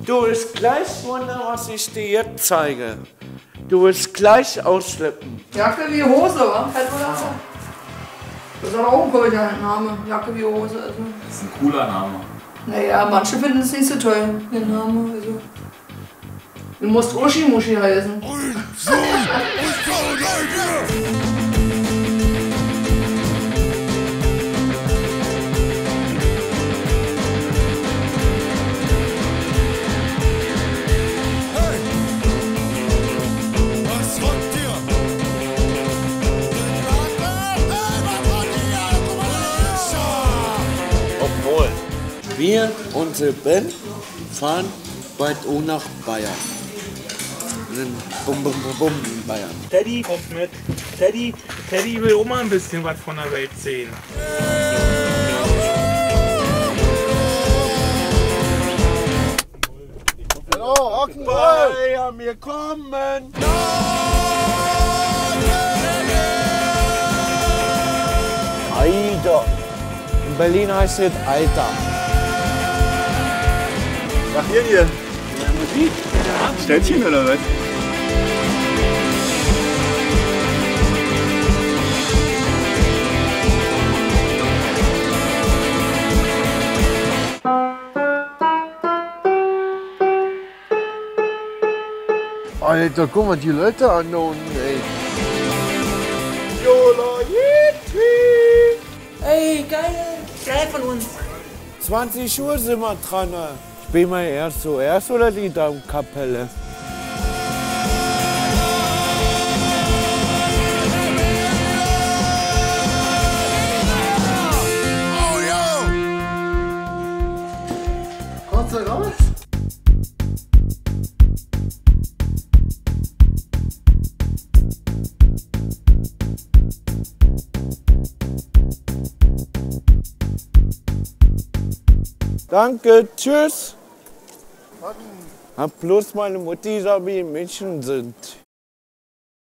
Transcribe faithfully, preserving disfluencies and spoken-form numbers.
Du wirst gleich wundern, was ich dir jetzt zeige. Du wirst gleich ausschleppen. Jacke wie Hose, wa? Fällt mir das auf. Das ist aber auch ein komischer Name. Jacke wie Hose. Also. Das ist ein cooler Name. Naja, manche finden es nicht so toll, den Namen. Also. Du musst Uschi-Muschi heißen. Obwohl, wir, unsere Band, fahren bald auch nach Bayern. Bum, bum, bum, bum in Bayern. Teddy kommt mit. Teddy, Teddy will auch mal ein bisschen was von der Welt sehen. Hallo, Rock'n'Roll! Ja, wir kommen! Alter! In Berlin heißt es Alter. Was hier hier? Ja, Musik? Städtchen oder was? Alter, guck mal die Leute an da unten, ey. Ey, geil! Geil von uns! zwanzig Uhr sind wir dran. Spielen wir erst so erst oder die Daumkapelle? Kommst du raus? Danke, tschüss. Hab bloß meine Mutti gesagt, wie Mädchen sind.